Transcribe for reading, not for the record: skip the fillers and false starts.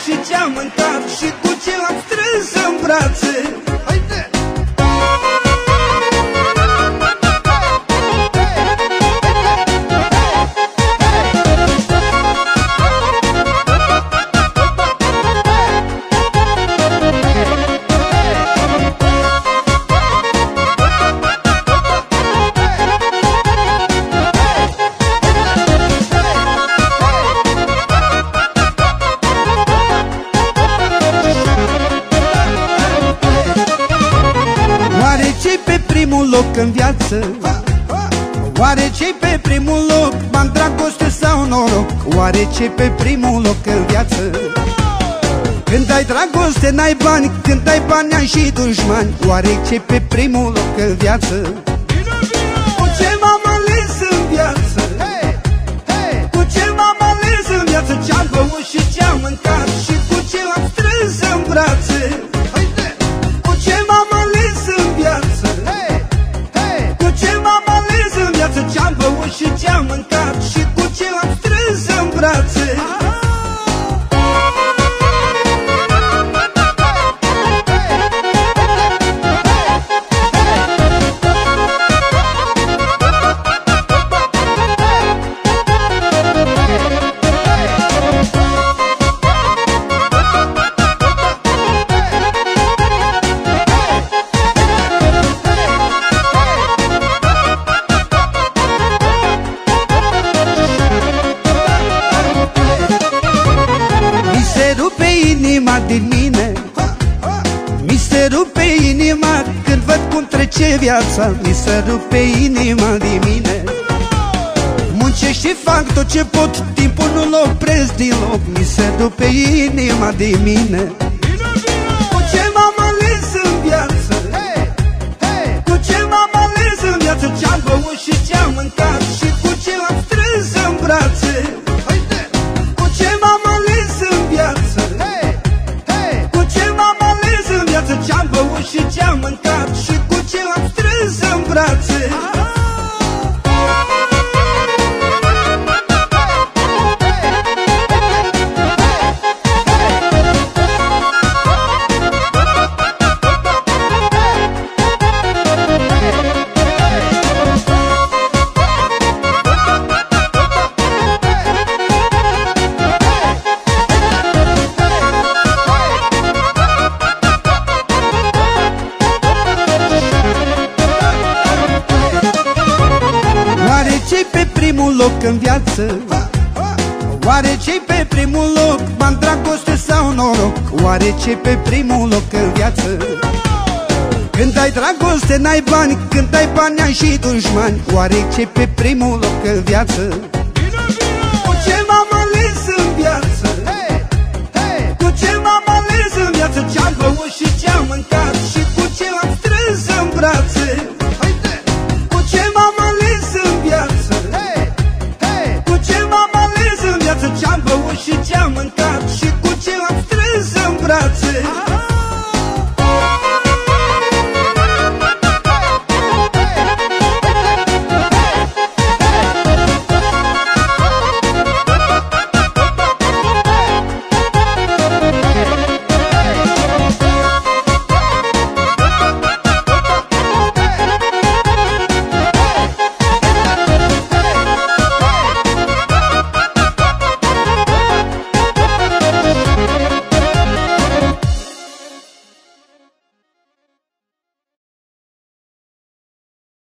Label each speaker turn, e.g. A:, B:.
A: și ce-am mâncat și cu ce l-am strâns în brațe. Haide!
B: Ce-i pe primul loc în viață? Oare ce-i pe primul loc? Bani, dragoste sau noroc? Oare ce-i pe primul loc în viață? Când ai dragoste n-ai bani, când ai bani ai și dușmani. Oare ce-i pe primul loc în viață?
A: Cu ce m-am ales în viață? Cu ce m-am ales în viață? Ce-am băut și ce-am mâncat și cu ce l-am strâns în brațe. Cu ce m-am ales în viață? Cu ce m-am ales în viață? Ce-am băut și ce-am mâncat și cu ce l-am strâns în brațe.
B: Inima din mine, mi se rupe inima când văd cum trece viața. Mi se rupe inima din mine. Muncesc și fac tot ce pot, timpul nu-l opresc din loc. Mi se rupe inima din mine.
A: Cu ce m-am ales în viață? Cu ce m-am ales în viață? Ce-am băut și ce-am mâncat și cu ce l-am strâns în brațe. Cu ce m-am ales în viață? Ce-am băut și ce-am mâncat și cu ce l-am strâns în brațe.
B: Ce-i pe primul loc în viață? Oare ce-i pe primul loc? Bani, dragoste sau noroc? Oare ce-i pe primul loc în viață? Când ai dragoste n-ai bani, când ai bani ai și dușmani. Oare ce-i pe primul loc în viață?
A: Cu ce m-am ales în viață? Cu ce m-am ales în viață? Ce-am băut și ce-am mâncat și cu ce l-am strâns în brațe. Cu ce m-am ales în viață? Cu ce m-am ales în viață? Ce-am băut și ce-am mâncat și cu ce l-am strâns în brațe.